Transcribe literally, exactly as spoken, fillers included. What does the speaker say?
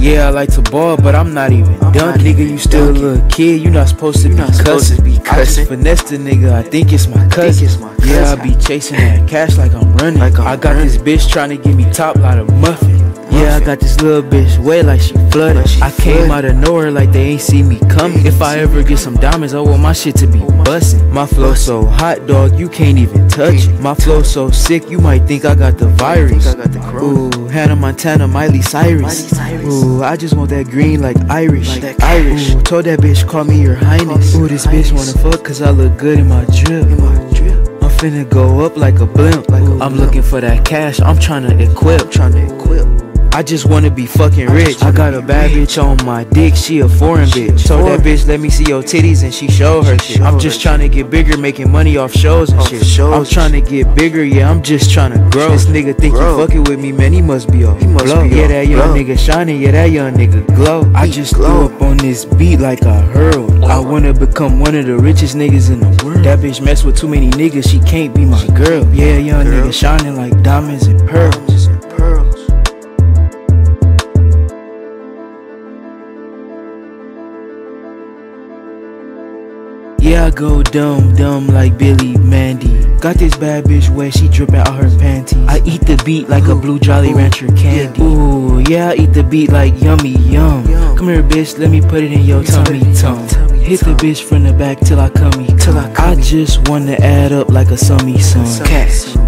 Yeah, I like to ball, but I'm not even I'm dunk. not Nigga, even you still a dunking. little kid, you not supposed to be not supposed cussing. to be I just cussing. finessed the nigga, I think it's my cousin. it's my Yeah, I cousin. be chasing that cash like I'm running. Like I'm I got running. this bitch tryna give me top lot of muffin. Yeah, I got this little bitch way like she flooded. Like she I came flooded. out of nowhere like they ain't see me coming. If I ever get some diamonds, I want my shit to be bussin'. My flow so hot, dog, you can't even touch it. My flow so sick, you might think I got the virus. I got the corona. Ooh, Hannah Montana, Miley Cyrus. Miley Cyrus. Ooh, I just want that green like Irish. Like that Irish. Ooh, told that bitch call me your highness. Ooh, this bitch wanna fuck cause I look good in my drip. In my drip. I'm finna go up like a blimp. Like Ooh, I'm blimp. looking for that cash, I'm tryna equip. Tryna equip. I just wanna be fucking I rich. just I wanna got a be bad rich. bitch on my dick, she a foreign She a bitch. Told that foreign. bitch let me see your titties and she showed her She shit. I'm showed just her tryna get bigger, making money off shows and Off shit. shows I'm and tryna get bigger, yeah, I'm just tryna grow. This nigga think Grow. he fucking with me, man, he must be off He must blow. be Yeah, off that young blow. nigga shining, yeah, that young nigga glow. I He just glow. threw up on this beat like I hurled. I wanna become one of the richest niggas in the world. That bitch mess with too many niggas, she can't be my girl. Yeah, young Girl. nigga shining like diamonds and pearls. Diamonds and pearls. Yeah, I go dumb, dumb like Billy Mandy. Got this bad bitch wet, she drippin' out her panties. I eat the beat like a blue Jolly Ooh, Rancher candy. yeah. Ooh, yeah, I eat the beat like yummy yum. Yum. Come here, bitch, let me put it in your tummy tum. tummy Hit the tum. bitch from the back till I come Till I I come. just wanna add up like a summy sum. Cash.